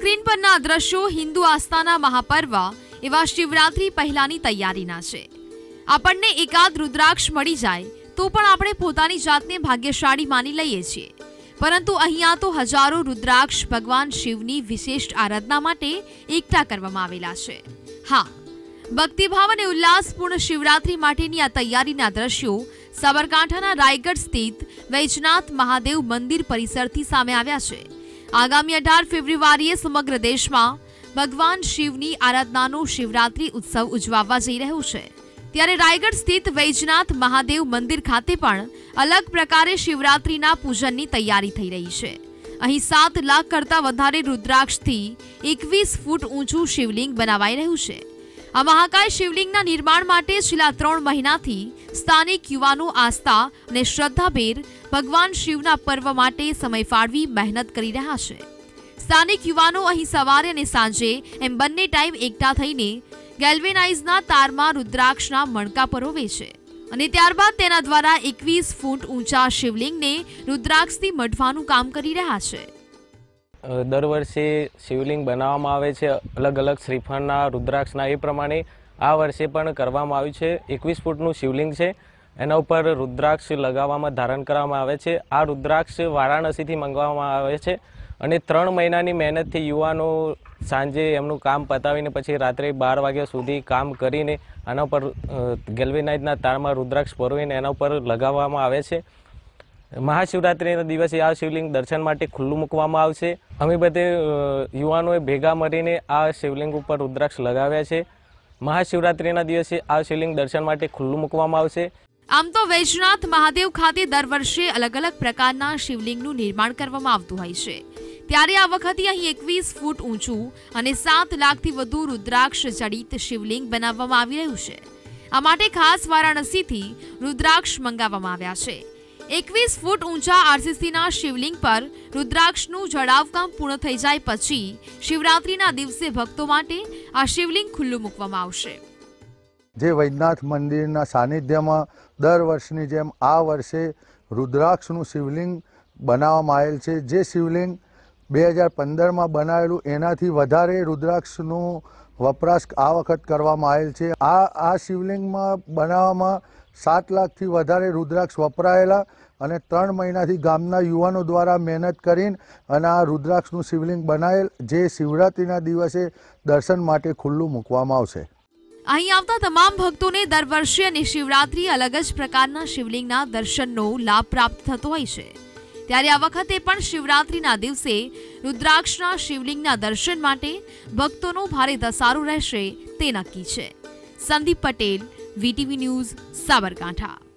Screen परना दृश्यो हिंदू आस्थाना महापर्व एवा शिवरात्रि पहेलानी तैयारीना छे। आपणने एकाद रुद्राक्ष मळी जाय तो पण आपणे पोतानी जातने भाग्यशाળી मानी लईए छीए, परंतु अहींया तो हजारों रुद्राक्ष भगवान शिवनी विशेष आराधना माटे एकठा करवामां आवेला छे। हाँ, भक्तिभाव अने उल्लासपूर्ण शिवरात्रि माटेनी आ तैयारीना दृश्यो साबरकांठाना रायगढ़ स्थित वैजनाथ महादेव मंदिर परिसरथी सामे आव्या छे। आगामी 18 फेब्रुआरीए समग्र देशमां भगवान शिवनी आराधनानो शिवरात्रि उत्सव उजवावा जई रह्यो छे, त्यारे रायगढ़ स्थित वैजनाथ महादेव मंदिर खाते पण अलग प्रकारे शिवरात्रिना पूजननी तैयारी थई रही छे। અહીં 7 લાખ કરતા વધારે रुद्राक्षथी 21 फूट ऊंचું शिवलिंग बनावाई રહ્યું છે। આ મહાકાય શિવલિંગના નિર્માણ માટે છેલ્લા 3 મહિનાથી સ્થાનિક યુવાનો આસ્થા અને શ્રદ્ધાભેર ભગવાન શિવના પર્વ માટે સમય ફાળવી મહેનત કરી રહ્યા છે। સ્થાનિક યુવાનો અહીં સવારે અને સાંજે એમ બંને ટાઈમ એકઠા થઈને ગેલ્વેનાઇઝના તારમાં રુદ્રાક્ષના મણકા પરોવે છે અને ત્યારબાદ તેના દ્વારા 21 ફૂટ ઊંચા શિવલિંગને રુદ્રાક્ષથી મઢવાનું કામ કરી રહ્યા છે। दर वर्षे शिवलिंग बनाववामां आवे छे, अलग अलग श्रीफळना रुद्राक्षना। ए प्रमाणे आ वर्षे पण करवामां आव्युं छे। 21 फूटनुं शिवलिंग छे, एना उपर रुद्राक्ष लगाववामां धारण करवामां आवे छे। आ रुद्राक्ष वाराणसीथी मंगाववामां आवे छे अने 3 महीनानी मेहनतथी युवानो सांजे एमनुं काम पतावीने पछी रात्रे 12 वाग्या सुधी काम करीने आना उपर गेल्वेनाइजना तारमां रुद्राक्ष परोवीने एना उपर लगाववामां आवे छे। महाशिवरात्रिना दिवसे आ शिवलिंग दर्शन माटे खुल्लुं मूकवामां आवशे। अमे बधे युवानोए भेगा मळीने आ शिवलिंग उपर रुद्राक्ष लगाव्या छे। महाशिवरात्रिना दिवसे आ शिवलिंग दर्शन माटे खुल्लुं मूकवामां आवशे। आम तो वैजनाथ महादेव खाते दर वर्षे अलग अलग प्रकारना शिवलिंगનું નિર્માણ કરવામાં આવતું હોય છે, ત્યારે આ વખતે અહીં 21 ફૂટ ઊંચું અને 7 લાખથી વધુ રુદ્રાક્ષ જડિત શિવલિંગ બનાવવામાં આવી રહ્યું છે। આ માટે ખાસ વારાણસીથી રુદ્રાક્ષ મંગાવવામાં આવ્યા છે। 21 फूट ऊंचा आरसीसीना शिवलिंग पर रुद्राक्षનું જડાવ કામ પૂર્ણ થઈ જાય પછી શિવરાત્રિના દિવસે ભક્તો માટે આ શિવલિંગ ખુલ્લું મૂકવામાં આવશે। જે વૈદ્યનાથ મંદિરના સાનિધ્યમાં દર વર્ષની જેમ આ વર્ષે રુદ્રાક્ષનું શિવલિંગ બનાવવામાં આવેલ છે। જે શિવલિંગ 2015માં બનાવેલું એનાથી વધારે રુદ્રાક્ષનું વપરાશ આ વખત કરવામાં આવેલ છે। આ શિવલિંગમાં બનાવવામાં 7 લાખથી વધારે रुद्राक्ष वपरायेला અને 3 મહિનાથી ગામના યુવાનો દ્વારા મહેનત કરીને અને આ रुद्राक्षનું શિવલિંગ બનાવેલ, જે શિવરાત્રિના દિવસે દર્શન માટે ખુલ્લું મૂકવામાં આવશે। અહીં આવતા તમામ ભક્તોને દર વર્ષે અને શિવરાત્રી અલગ જ પ્રકારના શિવલિંગના દર્શનનો લાભ પ્રાપ્ત થતો હોય છે, ત્યારે આ વખતે પણ શિવરાત્રીના દિવસે રુદ્રાક્ષના શિવલિંગના દર્શન માટે ભક્તોનો ભારે ધસારો રહેશે તે નક્કી છે। Sandeep Patel, VTV news, Sabarkantha.